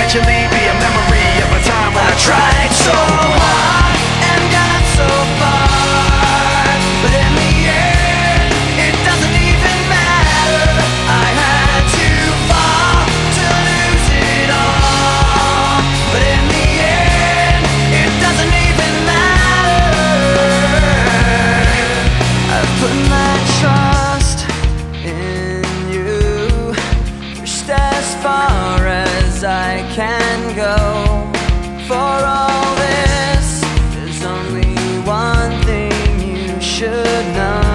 eventually be a memory of a time when I tried so hard and got so far, but in the end, it doesn't even matter. I had to fall to lose it all, but in the end, it doesn't even matter. I've put my trust in you, pushed as far as I can go. For all this, there's only one thing you should know.